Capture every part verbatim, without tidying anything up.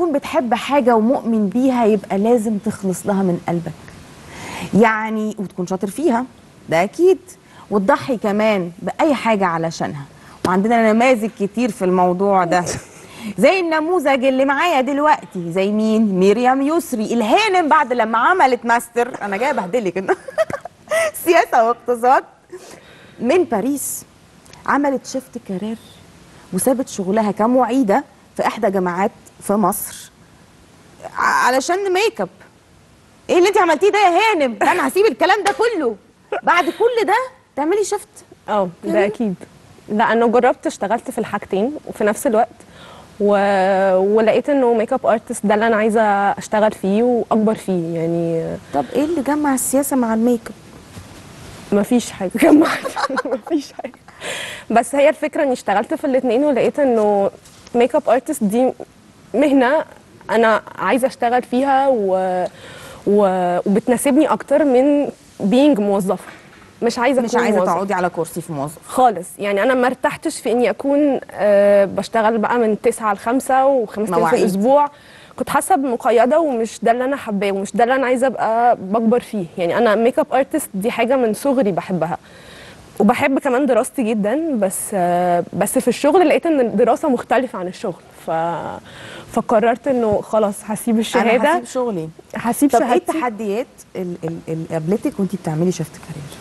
تكون بتحب حاجه ومؤمن بيها يبقى لازم تخلص لها من قلبك، يعني وتكون شاطر فيها ده اكيد، وتضحي كمان باي حاجه علشانها. وعندنا نماذج كتير في الموضوع ده، زي النموذج اللي معايا دلوقتي، زي مين؟ مريم يسري الهانم، بعد لما عملت ماستر، انا جايه ابهدلك كده سياسه واقتصاد من باريس، عملت شيفت كارير وسابت شغلها كمعيده في احدى جامعات في مصر علشان ميك اب. ايه اللي انت عملتيه ده يا هانم؟ ده انا هسيب الكلام ده كله بعد كل ده تعملي شيفت؟ اه ده اكيد، لانه جربت اشتغلت في الحاجتين وفي نفس الوقت و... ولقيت انه ميك اب ارتست ده اللي انا عايزه اشتغل فيه واكبر فيه يعني. طب ايه اللي جمع السياسه مع الميك اب؟ مفيش حاجه جمعت مفيش حاجه، بس هي الفكره اني اشتغلت في الاثنين ولقيت انه ميك اب ارتست دي مهنه انا عايزه اشتغل فيها و... و... وبتناسبني اكتر من بينج موظفه. مش عايزه مش اكون عايزه موظفة تقعدي على كرسي في موظف خالص، يعني انا ما ارتحتش في اني اكون أه بشتغل بقى من تسعة ل خمسة وخمس ايام في الاسبوع. كنت حاسه مقيده ومش ده اللي انا حباه ومش ده اللي انا عايزه ابقى بكبر فيه. يعني انا ميك اب ارتست دي حاجه من صغري بحبها، وبحب كمان دراستي جدا، بس أه بس في الشغل لقيت ان الدراسه مختلفه عن الشغل، ف فقررت انه خلاص هسيب الشهاده، انا هسيب شغلي، هسيب طب شهادتي. ايه التحديات اللي قابلتك وانت بتعملي شيفت كارير؟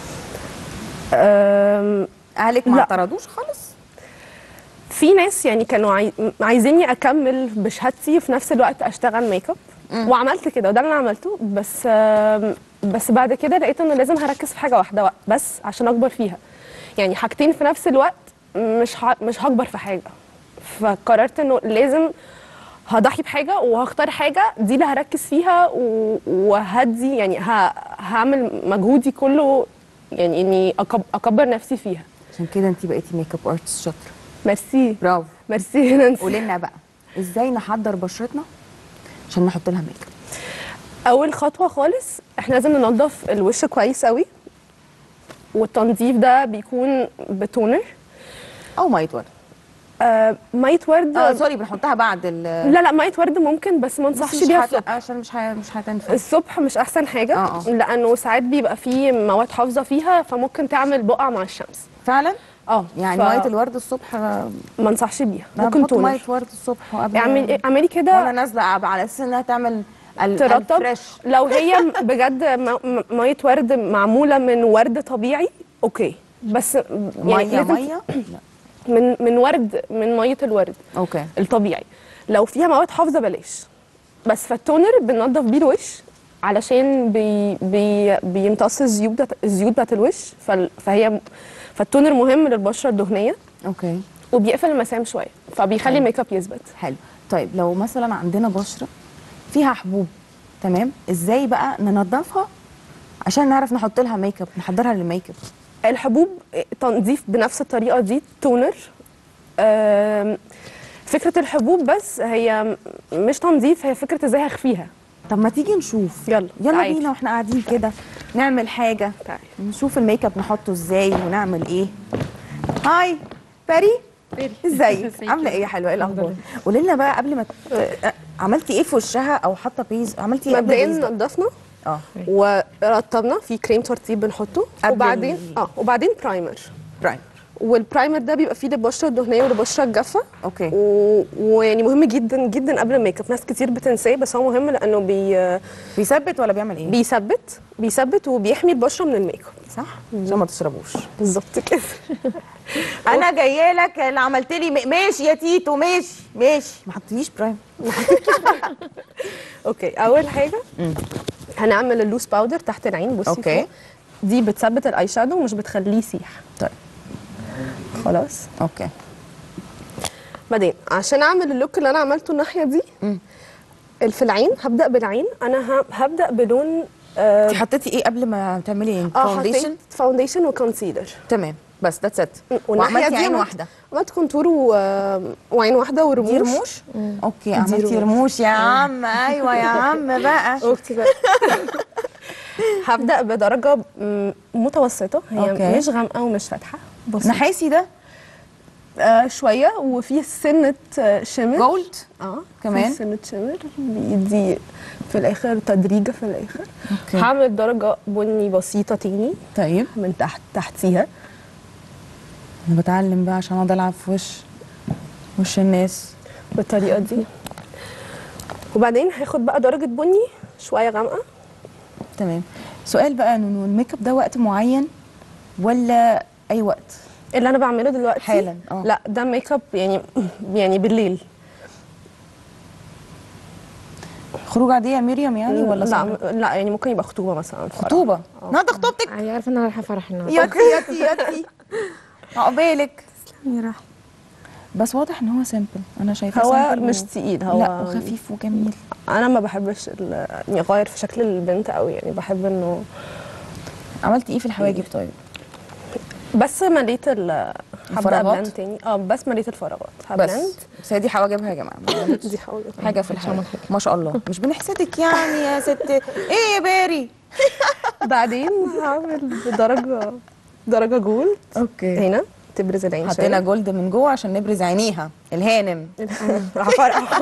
اهلك ما اعترضوش خالص؟ في ناس يعني كانوا عاي... عايزيني اكمل بشهادتي وفي نفس الوقت اشتغل ميك اب، وعملت كده وده اللي انا عملته، بس بس بعد كده لقيت انه لازم هركز في حاجه واحده بس عشان اكبر فيها. يعني حاجتين في نفس الوقت مش ه... مش هكبر في حاجه، فقررت انه لازم هضحي بحاجه وهختار حاجه دي اللي هركز فيها و... وهدي يعني ه... هعمل مجهودي كله يعني اني أكب... اكبر نفسي فيها. عشان كده انت بقيتي ميك اب ارتست شاطره. ميرسي، برافو، ميرسي نانسي. قولي لنا بقى ازاي نحضر بشرتنا عشان نحط لها ميك اب؟ اول خطوه خالص احنا لازم ننظف الوش كويس قوي، والتنظيف ده بيكون بتونر او ميه ورد. آه ميه ورد اه سوري بنحطها بعد ال لا لا ميه ورد ممكن، بس ما انصحش بيها الصبح عشان مش ح... مش هتنفع الصبح، مش احسن حاجه. آه آه. لانه ساعات بيبقى فيه مواد حافظه فيها فممكن تعمل بقع مع الشمس فعلا. اه يعني ف... ميه الورد الصبح ما انصحش بيها، ممكن تونر. ميه ورد الصبح وقبل اعملي اعملي كده وانا نازله على اساس انها تعمل ترطب. لو هي بجد ميه ورد معموله من ورد طبيعي اوكي، بس يعني ميه ميه من من ورد من ميه الورد اوكي الطبيعي. لو فيها مواد حافظه بلاش، بس فالتونر بننضف بيه الوش علشان بي بي بيمتص الزيوت الزيوت بتاعت الوش، فهي فالتونر مهم للبشره الدهنيه اوكي، وبيقفل المسام شويه فبيخلي الميك اب يثبت. حلو. طيب لو مثلا عندنا بشره فيها حبوب، تمام، ازاي بقى ننضفها عشان نعرف نحط لها ميك اب، نحضرها للميك اب؟ الحبوب تنظيف بنفس الطريقه دي، تونر. فكره الحبوب بس هي مش تنظيف، هي فكره ازاي هخفيها. طب ما تيجي نشوف، يلا يلا تعالي. بينا واحنا قاعدين كده نعمل حاجه، تعالي. نشوف الميك اب نحطه ازاي ونعمل ايه. هاي باري، ازيك؟ عامله ايه يا حلوه؟ ايه الاخبار؟ قولي لنا بقى قبل ما ت... عملتي ايه في وشها او حاطه بيز؟ عملتي ايه؟ مبدئيا نضفنا اه ورطبنا في كريم ترطيب بنحطه، وبعدين اه وبعدين برايمر. برايمر، والبرايمر ده بيبقى فيه للبشره الدهنيه وللبشره الجافه. اوكي. و... ويعني مهم جدا جدا قبل الميك اب، ناس كتير بتنساه بس هو مهم لانه بي بيثبت ولا بيعمل ايه؟ بيثبت بيثبت وبيحمي البشره من الميك اب. صح؟ عشان ما تشربوش. بالظبط كده. انا جايه لك اللي عملت لي ماشي يا تيتو، ماشي ماشي، ما حطيتيش برايمر. اوكي، اول حاجه مم. هنعمل اللوس باودر تحت العين. بصي اوكي فوق. دي بتثبت الاي شادو ومش بتخليه يسيح. طيب خلاص اوكي. بعدين عشان اعمل اللوك اللي انا عملته الناحيه دي مم. في العين هبدا بالعين. انا هبدا بلون آه انت حطيتي ايه قبل ما تعملي ايه؟ فاونديشن فاونديشن وكونسيلر. تمام، بس ذاتس ات. وعملتي عين واحده؟ عملت كونتور و... وعين واحده ورموش. دي رموش؟ اوكي، عملتي رموش يا عم. ايوه يا عم بقى. اوكي بقى. هبدا بدرجه متوسطه، هي أوكي. مش غامقه ومش فاتحه. نحاسي ده؟ آه شويه، وفي سنه آه، شمر. جولد اه كمان؟ في سنه شمر بيدي في الاخر تدريجه في الاخر. اوكي. هعمل درجه بني بسيطه تاني طيب من تحت تحتيها. انا بتعلم بقى عشان اقعد العب في وش وش الناس بالطريقه دي. وبعدين هاخد بقى درجه بني شويه غامقه. تمام. سؤال بقى يا نونو، الميك اب ده وقت معين ولا اي وقت؟ اللي انا بعمله دلوقتي حالا، اه. لا ده ميك اب يعني يعني بالليل. خروج عاديه يا مريم يعني ولا لا صعبة؟ لا يعني ممكن يبقى خطوبه مثلا، فرح. خطوبه؟ اه. النهارده خطوبتك؟ انا عارفه ان انا رايحه فرح النهارده. ياتي ياتي ياتي عقبالك. يا راح. بس واضح ان هو سامبل، انا شايفاه هو سامبل مش و... تقيل، هو لا وخفيف وجميل. انا ما بحبش ال- يعني اغير في شكل البنت قوي، يعني بحب انه عملتي ايه في الحواجب طيب؟ بس مليت ال هبدا الفراغات؟ بلند تاني. اه بس مليت الفراغات بس هبلند. بس هي دي حواجبها يا جماعه، ما عملتش دي حاجه حاجه في الحاجه. ما شاء الله، مش بنحسدك يعني يا ست ايه يا باري. بعدين هعمل بدرجه درجه جولد اوكي. هنا تبرز العين حطينا شوية. جولد من جوه عشان نبرز عينيها الهانم. راح افرقع.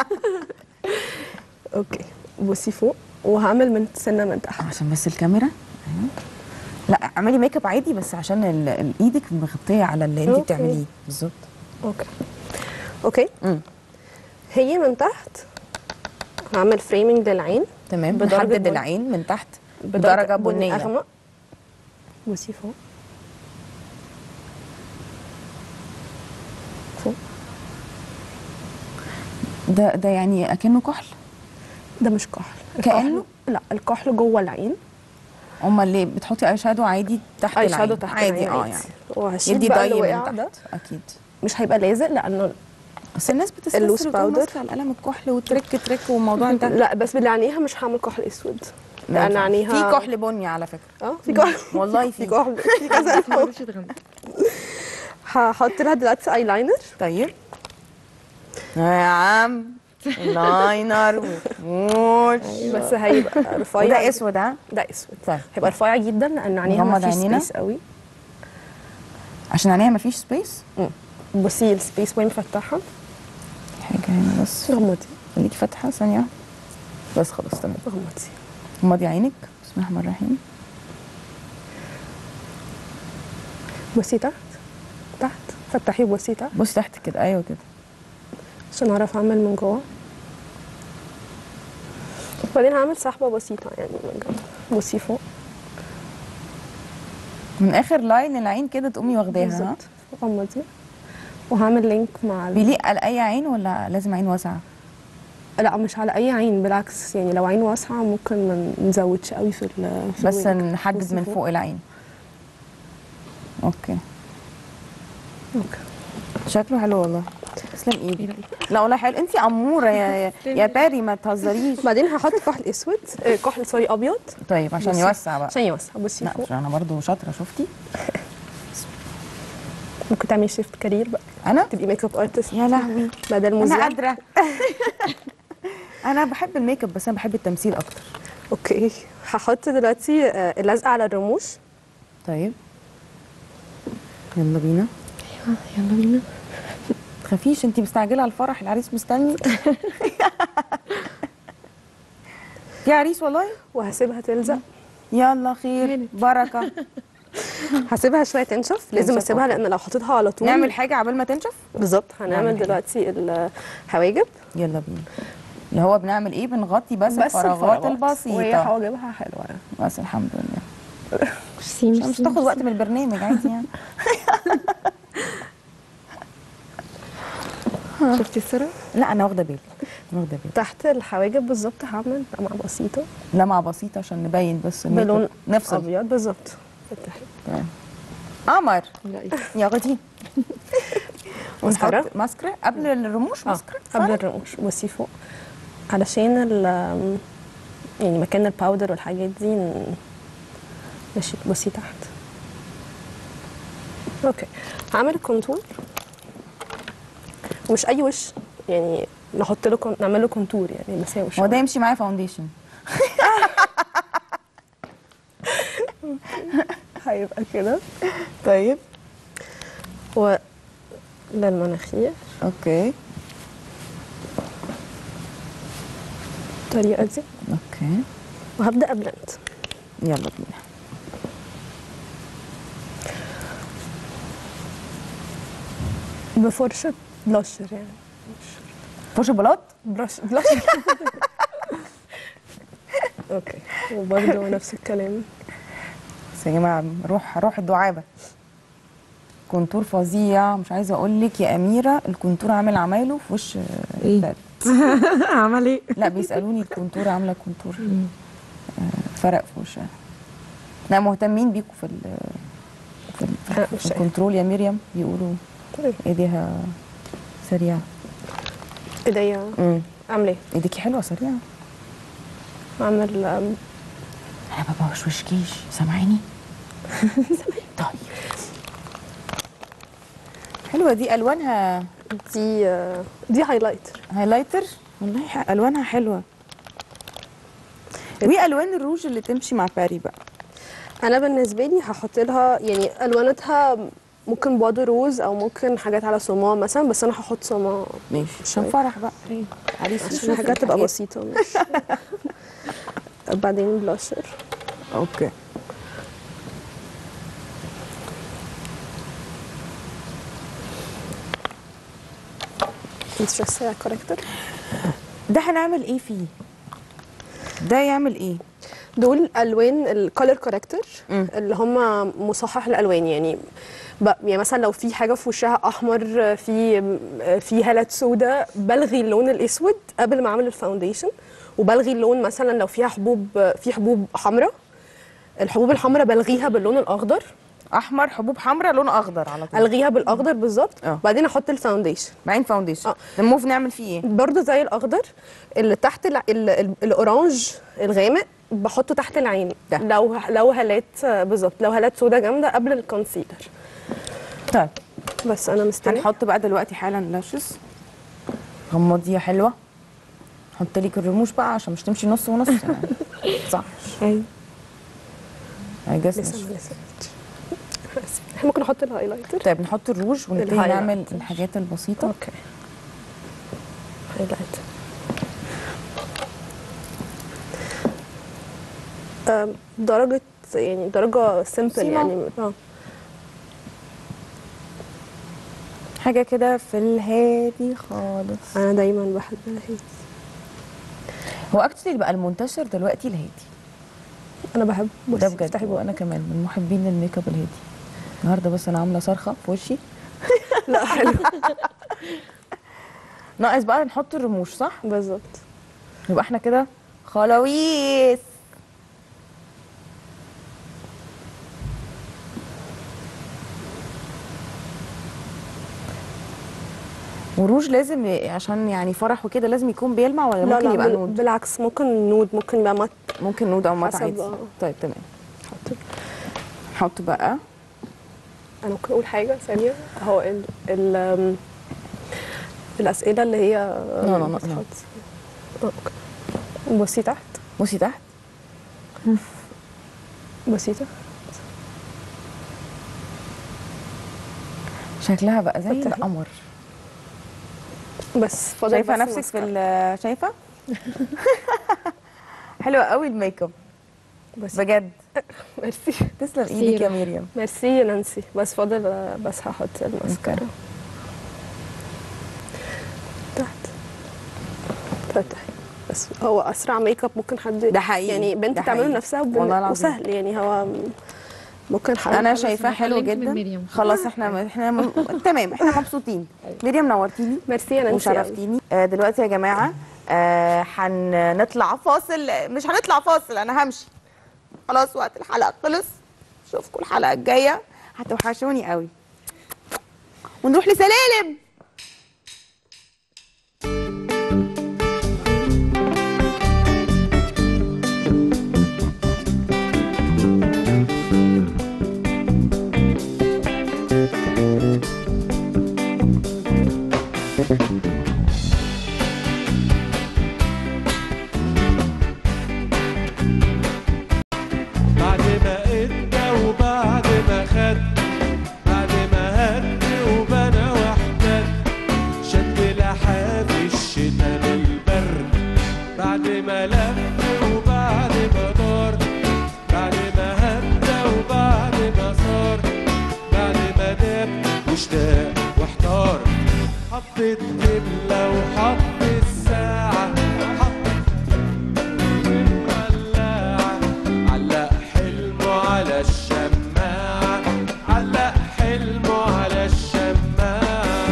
اوكي بصي فوق، وهعمل من سنه من تحت. عشان بس الكاميرا. أيوة. لا اعملي ميك اب عادي بس عشان ال- ال- ايدك مغطيه على اللي انت أوكي. بتعمليه بالظبط. اوكي اوكي امم هي من تحت هعمل فريمنج للعين تمام. بدرجة نحدد بني. العين من تحت بدرجه بدرجه بني بنيه. اغمق. بصي فوق فوق. ده ده يعني اكنه كحل. ده مش كحل. كأنه؟ الكحل- لا الكحل جوه العين. امال ليه بتحطي اي شادو عادي تحت اي العين؟ شادو تحت عادي العين اه عادي. يعني وهشيل يدي بقى اللي ضي وقع من ده. تحت اكيد. مش هيبقى لازق لانه بس الناس بتستسهل اللوز وتقوم باودر. ماسكه القلم الكحل وترك ترك والموضوع انتهى. لا بس باللي عينيها مش هعمل كحل اسود. ما لان ينفعش. عينيها في كحل بني على فكره. اه في كحل والله في في. كحل في كذا. هحط لها دلوقتي اي لاينر. طيب يا عم لاينر وفوش. بس هيبقى رفيع. وده اسود ها؟ ده اسود. طيب. هيبقى رفيع جدا لان عينيها ما نغمض فيش عينينا؟ سبيس قوي. عشان عينيها مفيش سبيس. مم. بصي السبيس وين مفتحها. حاجه هنا بس غمضي خليكي فاتحه ثانيه واحدة. بس خلاص تمام. غمضي. غمضي عينك بسم الله الرحمن الرحيم. بصي تحت تحت فتحي وبصي تحت بصي تحت كده، ايوه كده. عشان اعرف اعمل من جوه. وبعدين هعمل سحبه بسيطه يعني من جوه. بصي فوق من اخر لاين العين كده تقومي واخداها. ها؟ بالظبط. غمضي. وهعمل لينك مع ال... بيليق على اي عين ولا لازم عين واسعه؟ لا مش على اي عين، بالعكس يعني لو عين واسعه ممكن ما نزودش قوي في ال في بس الوينج. نحدد بصي من فوق العين. اوكي. اوكي شكله حلو والله. تسلم ايدك. لا والله حلو، انت اموره يا يا, يا باري ما تهزريش. بعدين هحط كحل اسود آه، كحل سوري ابيض طيب عشان بصي. يوسع بقى. عشان يوسع. بصي لا فوق. عشان انا برضو شاطره شفتي. ممكن تعملي شيفت كارير بقى، انا تبقي ميك اب ارتست يا لهوي بدل انا مذيع. قادره. انا بحب الميك اب بس انا بحب التمثيل اكتر. اوكي هحط دلوقتي آه، اللزقه على الرموش. طيب يلا بينا. يلا بينا. تخافيش انت مستعجله على الفرح، العريس مستني. في عريس والله. وهسيبها تلزق. يلا خير بركه. هسيبها شويه تنشف. لازم تنشف، اسيبها أوكي. لان لو حطيتها على طول نعمل حاجه عبال ما تنشف. بالظبط. نعمل هنعمل حاجة. دلوقتي الحواجب. يلا بينا. اللي هو بنعمل ايه؟ بنغطي بس, بس الفراغات وهي البسيطه. حواجبها حلوه. بس الحمد لله. ميرسي مش ميرسي. تاخد وقت من البرنامج عادي يعني. شفتي السرعه؟ لا انا واخده بالي واخده بالي. تحت الحواجب بالظبط هعمل لمعه بسيطه لمعه بسيطه عشان نبين بس الميك اب. بلون نفصل. ابيض بالظبط. فتحي. تمام. قمر لا ايه. يا غدي. مسكرة؟ ونحط ماسكرا قبل الرموش. اه ماسكرا قبل الرموش. بصي فوق علشان ال يعني مكان الباودر والحاجات دي ن- ماشي. بصي تحت. اوكي هعمل الكونتور. ومش اي وش يعني نحط له كون... نعمل له كونتور يعني مساوي هو شويه. ده يمشي معايا فاونديشن. هيبقى كده. طيب و للمناخير. اوكي الطريقه دي، اوكي وهبدا ابلند. يلا بينا. بفرشه بلاشر يعني، فرشه بلاط. برش بلاشر. اوكي، وبرده نفس الكلام. بس يا جماعه روح روح الدعابه، كونتور فظيع. مش عايزه اقول لك يا اميره، الكونتور عامل عمايله في وش إيه؟ عمل ايه؟ لا بيسالوني الكونتور عامله كونتور آه، فرق في وشها. لا مهتمين بيكوا في ال في, ال في الكنترول يا مريم، بيقولوا ايديها سريعه. ايديا امم عامله ايه؟ ايديكي حلوه سريعه. عامل انا بابا وشوشكيش سامعيني؟ طيب حلوه دي، الوانها دي دي هايلايتر. هايلايتر والله، ح- الوانها حلوه. وايه الوان الروج اللي تمشي مع باري بقى؟ انا بالنسبه لي هحط لها يعني الواناتها ممكن بعد روز او ممكن حاجات على صماء مثلا، بس انا هحط صماء ماشي عشان فرح بقى عريس، عشان الحاجات تبقى بسيطه. مش بعدين بلاشر. اوكي انترست كاركتر. ده هنعمل ايه فيه؟ ده يعمل ايه؟ دول الوان الكالر كاركتر اللي هم مصحح الالوان يعني. يعني مثلا لو في حاجه في وشها احمر، في في هالات سوداء، بلغي اللون الاسود قبل ما اعمل الفاونديشن، وبلغي اللون مثلا لو فيها حبوب، في حبوب حمراء، الحبوب الحمراء بلغيها باللون الاخضر. احمر حبوب حمراء لون اخضر على طول، الغيها بالاخضر بالظبط. اه. بعدين احط الفاونديشن. بعدين فاونديشن. اه. الموف نعمل فيه ايه؟ برضو زي الاخضر اللي تحت ال ال ال الاورانج الغامق بحطه تحت العين ده. لو لو هالات بالظبط، لو هالات سودا جامده قبل الكونسيلر. طيب بس انا مستنيه. هنحط بقى دلوقتي حالا لاشز. غمضيها حلوه. حط لك الرموش بقى عشان مش تمشي نص ونص يعني. صح. ايوه اي جس. لسه ما لسه احنا ممكن نحط الهايلايتر. طيب نحط الروج ونبتدي الهايلايتر. نعمل الحاجات البسيطه. اوكي هايلايتر. أم، درجه يعني درجه سيمبل سيما. يعني. اه حاجه كده في الهادي خالص. انا دايما بحب الهادي. هو اكشلي بقى المنتشر دلوقتي الهادي انا بحب. ده بجد، وانا كمان من محبين الميك اب الهادي. النهارده بس انا عامله صرخه في وشي. لا حلو. ناقص بقى نحط الرموش صح؟ بالظبط. يبقى احنا كده خلاويص. وروج لازم ي- عشان يعني فرح وكده لازم يكون بيلمع ولا لا ممكن لا يبقى بال- نود؟ بالعكس، ممكن نود، ممكن يبقى مات. ممكن نود او مات حسب، عادي. اه. طيب تمام. حط. نحط بقى انا ممكن اقول حاجه ثانيه. هو ال ال أم، الاسئله اللي هي لا لا لا لا. بتحط. اه اوكي. بصي تحت. بصي تحت. بصي تحت. شكلها بقى زي فتحي. القمر. بس فاضل شايفه بس نفسك في ماسكارا. ال- شايفه؟ حلوه قوي الميك اب بس بجد. ميرسي. تسلم ايدك يا مريم. ميرسي يا نانسي. بس فاضل بس هحط الماسكارا تحت. فتحي. بس هو اسرع ميك اب ممكن حد ده حقيقي. يعني بنت ده تعمله حقيقي. لنفسها وبن- والله العظيم. وسهل يعني. هو ممكن حد انا خلاص، شايفاه أنا حلو اتعلمت من جدا. مريم. خلاص احنا احنا م... تمام احنا مبسوطين. مريم نورتيني ميرسي يا نانسي أوي. وشرفتيني. آه دلوقتي يا جماعه آه هنطلع فاصل. مش هنطلع فاصل، انا همشي خلاص، وقت الحلقه خلص. اشوفكم الحلقه الجايه، هتوحشوني قوي. ونروح لسلالم. بعد ما ادى وبعد ما خد، بعد ما هد وبنى وحده، الدبلة وحط الساعة، حط الولاعة، علق حلمه على الشماعة، علق حلمه على الشماعة.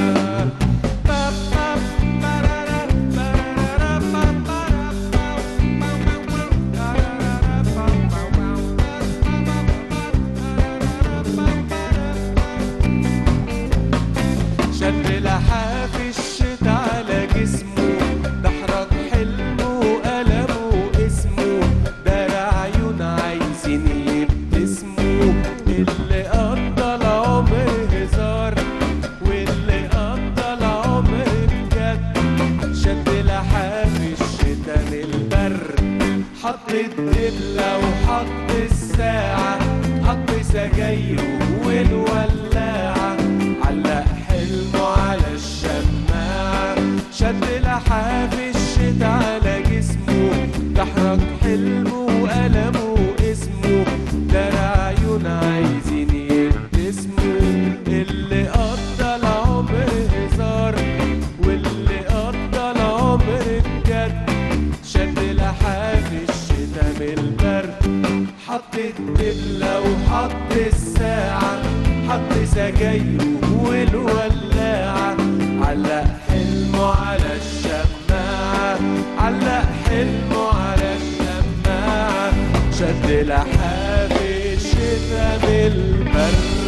شد لحاف الشتا على جسمه، دحرج حلمه وقلمه اسمه، دار عيون عايزين يبتسموا، اللي قضى العمر هزار واللي قضى العمر بجد. شد لحاف الشتا للبر، حط الدبلة وحط الساعة، حط سجايره والولاعة، علق حلمه على الشماعة. شد لحاف الشتا على جسمه، دحرج حلمه وقلمه اسمه، دار عيون عايزين يبتسموا، اللي قضى العمر هزار واللي قضى العمر بجد. شد لحاف الشتا من البرد، حط الدبلة وحط الساعة، حط سجايره والولاعة، علق حلمه على الشماعة، علق حلمه على الشماعة. شد لحاف الشتا من البرد.